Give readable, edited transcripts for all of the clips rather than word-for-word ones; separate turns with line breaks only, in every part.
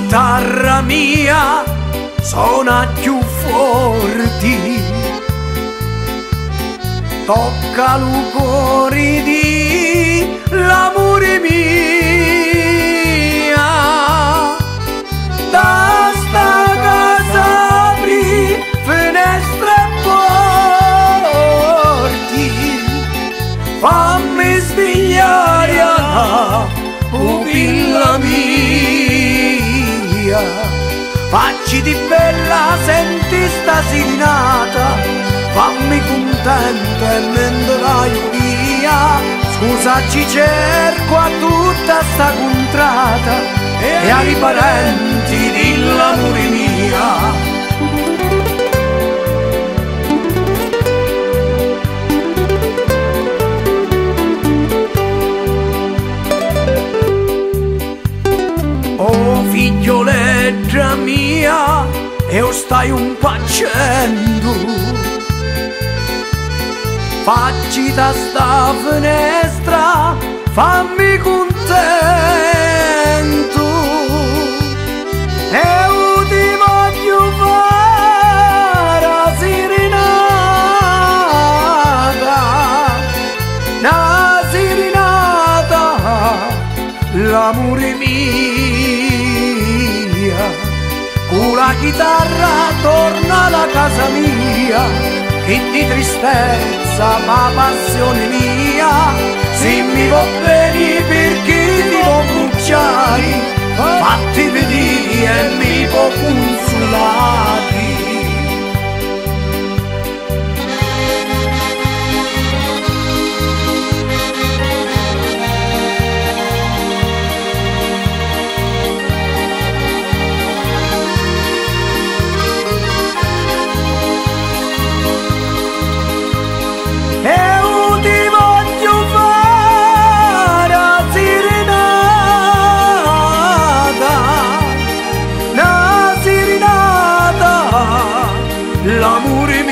chitarra mia suona più forti, tocca il cuore di l'amore mia. Da sta casa apri finestre e porti, fammi svegliare a pupilla mia. Facci di bella, senti sta serenata, fammi contento e mentre vai via. Scusa, ci cerco a tutta sta contrata e ai parenti dell'amore mia. Oh figlioleggia mia, io stai un facendo, facci da sta finestra, fammi contento. Io ti voglio fare la serenata, una serenata, l'amore mia. Con la chitarra torna alla casa mia, che di tristezza ma passione mia. Se mi va bene perché ti può bruciare, fatti vedere e mi può consolare. L'amore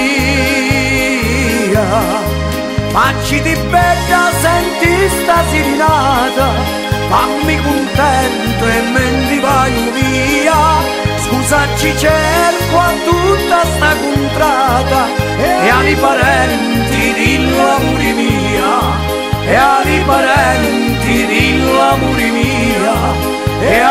mia, facci di bella, senti sta serenata, fammi contento e mentre vai via. Scusa, ci cerco a tutta sta contrata e ai parenti dell'amore mia, e ai parenti dell'amore mia, e